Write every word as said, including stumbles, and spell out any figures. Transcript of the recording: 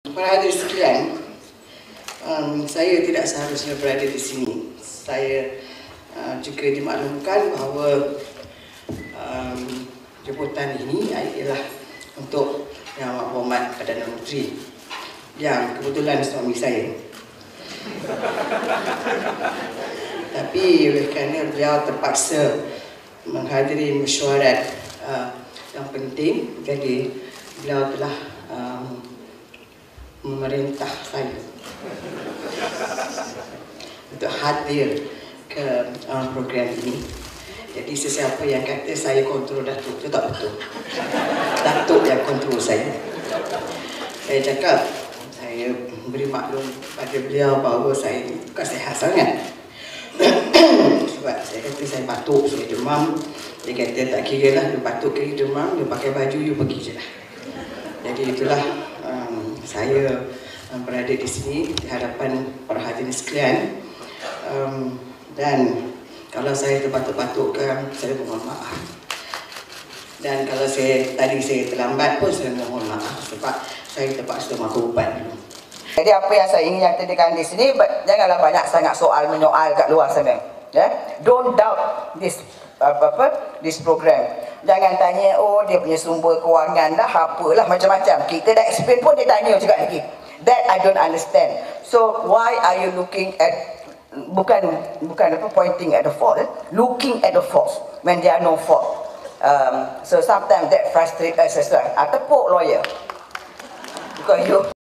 Para hadirin sekalian, um, saya tidak seharusnya berada di sini. Saya uh, juga dimaklumkan bahawa um, jemputan ini ialah untuk Yang Amat Berhormat Perdana Menteri yang kebetulan suami saya. Tapi oleh kerana beliau terpaksa menghadiri mesyuarat uh, yang penting, jadi beliau telah um, memerintah saya untuk hadir ke uh, program ini. Jadi sesiapa yang kata saya kontrol Datuk, itu tak betul. Datuk yang kontrol saya. Saya cakap, saya beri maklum pada beliau bahawa saya bukan sihat sangat. Sebab saya kata saya batuk, saya demam. Dia kata tak kira lah, dia batuk ke demam, dia pakai baju, you pergi je lah. Jadi itulah um, saya um, berada di sini di hadapan para hadirin sekalian. Um, dan kalau saya terbatuk-batukkan, saya mohon maaf. Dan kalau saya tadi saya terlambat pun saya mohon maaf sebab saya terpaksa makan ubat dulu. Jadi apa yang saya ingin nyatakan di sini, janganlah banyak sangat soal menyoal kat luar sana. Ya? Don't doubt this apa apa this program. Jangan tanya, oh dia punya sumber kewangan dah, apalah macam-macam. Kita dah explain pun dia tanya juga lagi. That I don't understand. So why are you looking at bukan bukan apa pointing at the fault, eh? Looking at the faults when there are no fault. Um, so sometimes that frustrates us as well. Ah, tepuk lawyer. Because you